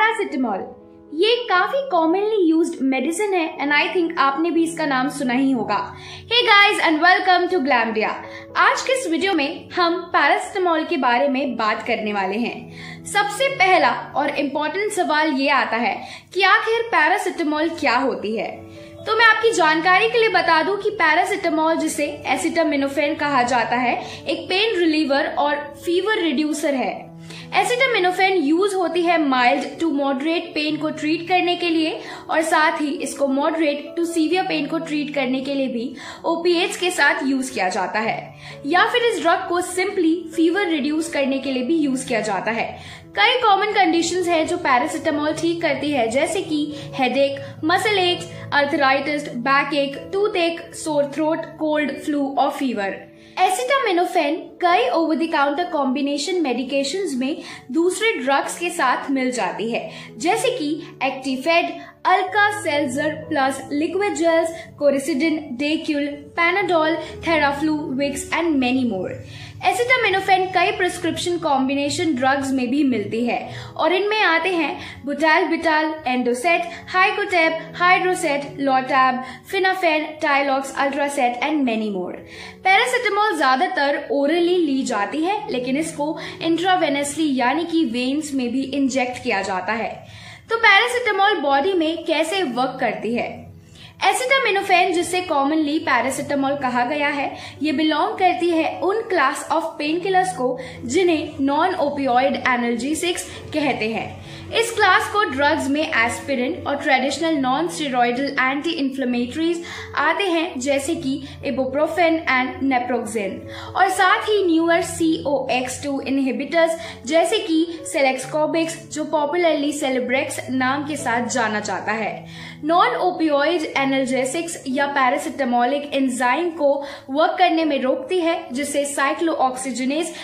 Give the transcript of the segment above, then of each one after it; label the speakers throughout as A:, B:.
A: Paracetamol ये काफी commonly used medicine है एंड आई थिंक आपने भी इसका नाम सुना ही होगा। Hey guys and welcome to Glamdia. आज के इस वीडियो में हम पैरासिटामोल के बारे में बात करने वाले हैं। सबसे पहला और इम्पोर्टेंट सवाल ये आता है कि आखिर पैरासिटामोल क्या होती है। तो मैं आपकी जानकारी के लिए बता दूं कि पैरासिटामोल, जिसे एसिटामिनोफेन कहा जाता है, एक पेन रिलीवर और फीवर रिड्यूसर है। एसिटामिनोफेन यूज होती है माइल्ड टू मॉडरेट पेन को ट्रीट करने के लिए और साथ ही इसको मॉडरेट टू सीवियर पेन को ट्रीट करने के लिए भी ओपीएट्स के साथ यूज किया जाता है, या फिर इस ड्रग को सिंपली फीवर रिड्यूस करने के लिए भी यूज किया जाता है। कई कॉमन कंडीशंस हैं जो पैरासिटामोल ठीक करती है, जैसे कि headache, muscle aches, arthritis, backache, toothache, sore throat, cold, flu और फीवर। एसिटामिनोफेन कई over the counter combination medications में दूसरे ड्रग्स के साथ मिल जाती है, जैसे कि Actifed, Alka Seltzer Plus Liquid Gels, Coricidin, DayQuil, Panadol, TheraFlu, Vicks and many more. Acetaminophen कई प्रिस्क्रिप्शन कॉम्बिनेशन ड्रग्स में भी मिलती है और इनमें आते हैं butalbital, Endocet, Hycotab, Hydrocet, Lortab, Phenaphen, Tylox, Ultracet and many more. Paracetamol ज्यादातर ओरली ली जाती है, लेकिन इसको इंट्रावेनसली यानी कि वेन्स में भी इंजेक्ट किया जाता है। तो पैरासिटामोल बॉडी में कैसे वर्क करती है? एसिटामिनोफेन, जिसे कॉमनली पैरासिटामोल कहा गया है, ये बिलोंग करती है उन क्लास ऑफ पेन किलर्स को जिन्हें नॉन ओपियोइड एनाल्जेसिक्स कहते हैं। इस क्लास को ड्रग्स में एस्पिरिन और traditional non steroidal anti inflammatories आते हैं, जैसे कि इबुप्रोफेन एंड नेप्रोक्सेन, और साथ ही न्यूअर COX2 इनहिबिटर्स जैसे कि सेलेक्सकोबिक्स, जो पॉपुलरली सेलिब्रेक्स नाम के साथ जाना जाता है। नॉन ओपियोइड एनाल्जेसिक्स या पैरासिटामोलिक एंजाइम को वर्क करने में रोकती है, जिसे साइक्लोऑक्सीजनेज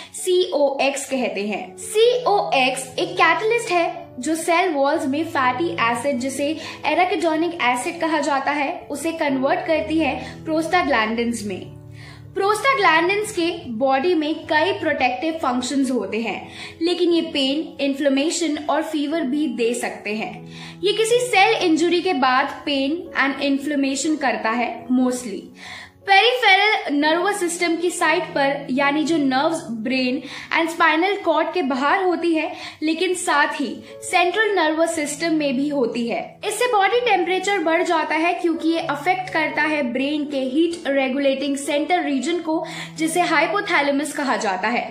A: COX कहते हैं। COX एक कैटलिस्ट है जो सेल वॉल्स में फैटी एसिड, जिसे एराकिडोनिक एसिड कहा जाता है, उसे कन्वर्ट करती है प्रोस्टाग्लैंडिन्स में। प्रोस्टाग्लैंडिन्स के बॉडी में कई प्रोटेक्टिव फंक्शंस होते हैं, लेकिन ये पेन, इन्फ्लेमेशन और फीवर भी दे सकते हैं। ये किसी सेल इंजुरी के बाद पेन एंड इन्फ्लेमेशन करता है मोस्टली। पेरिफेरल नर्वस सिस्टम की साइट पर, यानी जो nerves brain and spinal cord के बाहर होती है, लेकिन साथ ही सेंट्रल नर्वस सिस्टम में भी होती है। इससे बॉडी टेम्परेचर बढ़ जाता है क्योंकि ये अफेक्ट करता है ब्रेन के हीट रेगुलेटिंग सेंटर रीजन को, जिसे हाइपोथैलेमस कहा जाता है।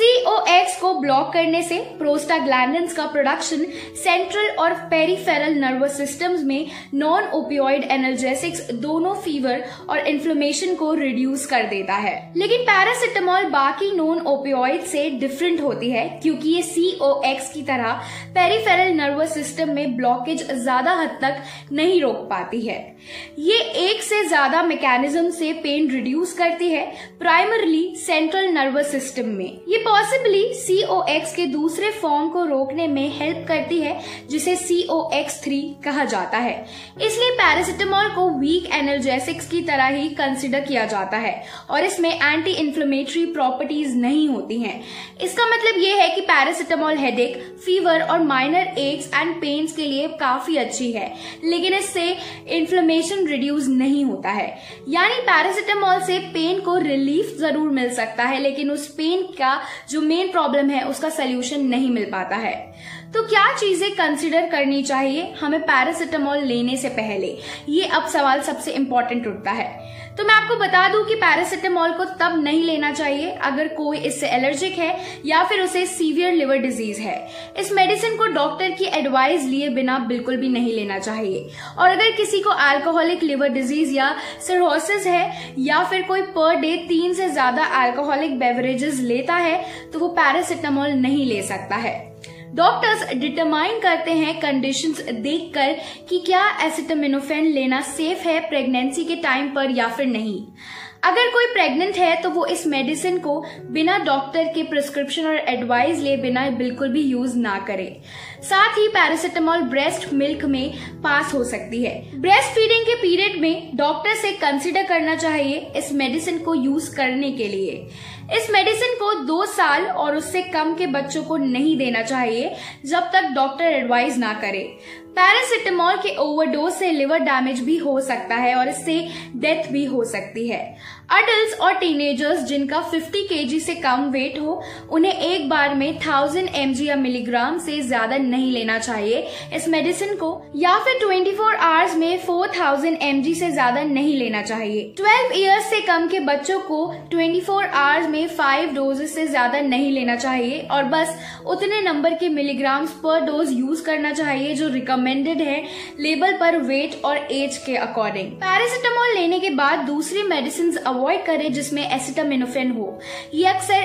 A: COX को ब्लॉक करने से प्रोस्टाग्लैंडिन्स का प्रोडक्शन सेंट्रल और पेरिफेरल नर्वस सिस्टम्स में नॉन ओपियोइड एनाल्जेसिक्स दोनों फीवर और इन्फ्लेमेशन को रिड्यूस कर देता है। लेकिन पैरासिटामोल बाकी नॉन ओपियोइड से डिफरेंट होती है क्योंकि ये COX की तरह पेरिफेरल नर्वस सिस्टम में ब्लॉकेज ज्यादा हद तक नहीं रोक पाती है। ये एक से ज्यादा मैकेनिज्म से पेन रिड्यूस करती है, प्राइमरली सेंट्रल नर्वस सिस्टम में। ये पॉसिबली COX के दूसरे फॉर्म को रोकने में हेल्प करती है, जिसे COX3 कहा जाता है। इसलिए पैरासिटामोल को वीक एनाल्जेसिक्स की तरह ही कंसिडर किया जाता है और इसमें एंटी इन्फ्लेमेटरी प्रॉपर्टीज नहीं होती हैं। इसका मतलब ये है कि पैरासिटामोल हेडेक, फीवर और माइनर एक्स एंड पेन्स के लिए काफी अच्छी है, लेकिन इससे इन्फ्लेमेशन रिड्यूस नहीं होता है। यानी पैरासिटामोल से पेन को रिलीफ जरूर मिल सकता है, लेकिन उस पेन का जो मेन प्रॉब्लम है उसका सोल्यूशन नहीं मिल पाता है। तो क्या चीजें कंसिडर करनी चाहिए हमें पैरासिटामोल लेने से पहले, ये अब सवाल सबसे इम्पोर्टेंट उठता है। तो मैं आपको बता दूं कि पैरासिटामोल को तब नहीं लेना चाहिए अगर कोई इससे एलर्जिक है या फिर उसे सीवियर लिवर डिजीज है। इस मेडिसिन को डॉक्टर की एडवाइस लिए बिना बिल्कुल भी नहीं लेना चाहिए। और अगर किसी को अल्कोहलिक लिवर डिजीज या सिरोसिस है या फिर कोई पर डे 3 से ज्यादा अल्कोहलिक बेवरेजेस लेता है, तो वो पैरासिटामोल नहीं ले सकता है। डॉक्टर्स डिटरमाइन करते हैं कंडीशंस देखकर कि क्या एसिटामिनोफेन लेना सेफ है प्रेगनेंसी के टाइम पर या फिर नहीं। अगर कोई प्रेग्नेंट है तो वो इस मेडिसिन को बिना डॉक्टर के प्रिस्क्रिप्शन और एडवाइस लिए बिना बिल्कुल भी यूज ना करे। साथ ही पैरासिटामोल ब्रेस्ट मिल्क में पास हो सकती है। ब्रेस्ट फीडिंग के पीरियड में डॉक्टर से कंसीडर करना चाहिए इस मेडिसिन को यूज करने के लिए। इस मेडिसिन को 2 साल और उससे कम के बच्चों को नहीं देना चाहिए जब तक डॉक्टर एडवाइज ना करे। पैरासिटामोल के ओवरडोज से लिवर डैमेज भी हो सकता है और इससे डेथ भी हो सकती है। अडल्ट्स और टीनेजर्स जिनका 50 kg से कम वेट हो उन्हें एक बार में 1000 mg या मिलीग्राम से ज्यादा नहीं लेना चाहिए इस मेडिसिन को, या फिर 24 आवर्स में 4000 mg से ज्यादा नहीं लेना चाहिए। 12 इयर्स से कम के बच्चों को 24 आवर्स में 5 डोजेस से ज्यादा नहीं लेना चाहिए और बस उतने नंबर के मिलीग्राम्स पर डोज यूज करना चाहिए जो रिकमेंडेड है लेबल पर वेट और एज के अकॉर्डिंग। पैरासिटामोल लेने के बाद दूसरी मेडिसिन अवॉइड करें जिसमें एसिटामिनोफेन हो। ये अक्सर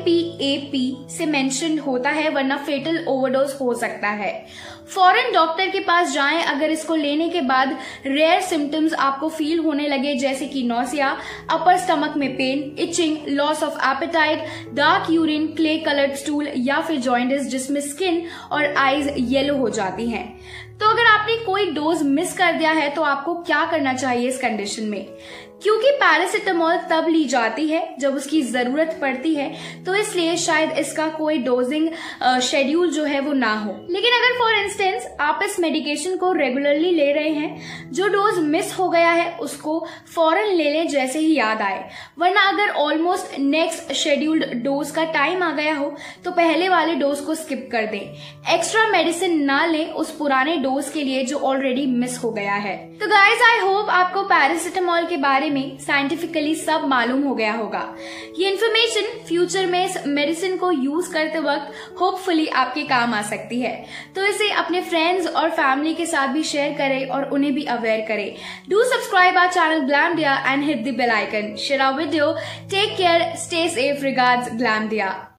A: APAP से मेंशन होता है वरना फेटल ओवरडोज हो सकता है। फौरन डॉक्टर के पास जाएं अगर इसको लेने के बाद रेयर सिम्टम्स आपको फील होने लगे जैसे कि नौसिया, अपर स्टमक में pain, itching, loss of appetite, dark urine, clay coloured stool या फिर जॉइंटिस जिसमें स्किन और आईज येलो हो जाती हैं। तो अगर आपने कोई डोज मिस कर दिया है तो आपको क्या करना चाहिए इस कंडीशन में? क्योंकि पैरासिटामोल तब ली जाती है जब उसकी जरूरत पड़ती है तो इसलिए शायद इसका कोई डोजिंग शेड्यूल जो है वो ना हो। लेकिन अगर फॉर इंस्टेंस आप इस मेडिकेशन को रेगुलरली ले रहे हैं, जो डोज मिस हो गया है उसको फौरन ले लें जैसे ही याद आए, वरना अगर ऑलमोस्ट नेक्स्ट शेड्यूल्ड डोज का टाइम आ गया हो तो पहले वाले डोज को स्किप कर दें। एक्स्ट्रा मेडिसिन ना लें उस पुराने डोज के लिए जो ऑलरेडी मिस हो गया है। तो गाइज आई होप आपको पैरासिटामोल के बारे में साइंटिफिकली सब मालूम हो गया होगा। ये इन्फॉर्मेशन फ्यूचर में इस मेडिसिन को यूज करते वक्त होपफुली आपके काम आ सकती है। तो इसे अपने फ्रेंड्स और फैमिली के साथ भी शेयर करें और उन्हें भी अवेयर करें। Do subscribe our channel Glamdia and hit the bell icon. Share our video. Take care, stay safe, regards ग्लैमडिया।